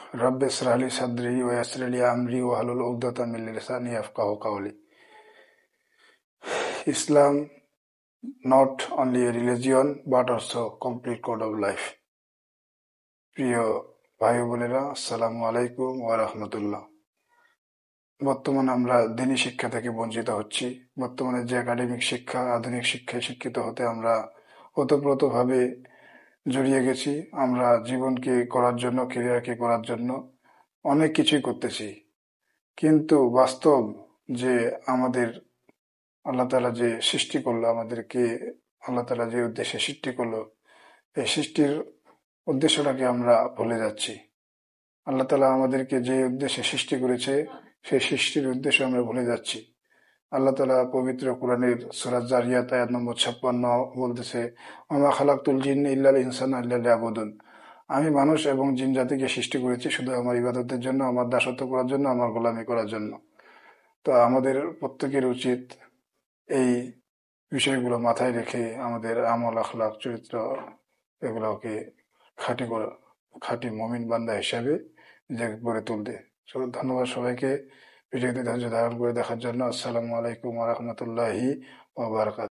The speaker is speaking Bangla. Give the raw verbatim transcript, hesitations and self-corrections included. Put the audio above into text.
Rabbi ishrah li sadri wa yassir li amri wahlul uqdatan min lisani yafqahu qawli. Islam not only a religion but also complete code of life. প্রিয় ভাই বোনেরা, আসসালামু আলাইকুম ওয়া রাহমাতুল্লাহ। বর্তমানে আমরা দিনী শিক্ষা থেকে বঞ্চিত হচ্ছি। বর্তমানে যে একাডেমিক শিক্ষা, আধুনিক শিক্ষায় শিক্ষিত হতে আমরা ওতপ্রোতভাবে জড়িয়ে গেছি। আমরা জীবনকে করার জন্য, ক্যারিয়ারকে করার জন্য অনেক কিছুই করতেছি, কিন্তু বাস্তব যে আমাদের আল্লাহ তাআলা যে সৃষ্টি করলো, আমাদেরকে আল্লাহ তাআলা যে উদ্দেশ্যে সৃষ্টি করলো, এই সৃষ্টির উদ্দেশ্যটাকে আমরা ভুলে যাচ্ছি। আল্লাহ তাআলা আমাদেরকে যে উদ্দেশ্যে সৃষ্টি করেছে, সেই সৃষ্টির উদ্দেশ্য আমরা ভুলে যাচ্ছি। আল্লাহ তাআলা পবিত্র কোরআনের সূরা জারিয়াত আয়াত নম্বর ছাপ্পান্ন বলতেছে, ওয়া খালাকতুল জিন্না ইল্লাল ইনসানা ইল্লা লিয়াবুদুন। আমি মানুষ এবং জিন জাতিকে সৃষ্টি করেছি শুধু আমার ইবাদতের জন্য, আমার দাসত্ব করার জন্য, আমার গোলামি করার জন্য। তো আমাদের প্রত্যেকের উচিত এই বিষয়গুলো মাথায় রেখে আমাদের আমল, আখলাক, চরিত্র এগুলোকে খাঁটি করে খাঁটি মুমিন বান্দা হিসাবে নিজেকে গড়ে তুলতে। ধন্যবাদ সবাইকে ভিডিওতে ধৈর্য ধারণ করে দেখার জন্য। আসসালামু আলাইকুম ওয়া রাহমাতুল্লাহি ওয়া বারাকাতুহু।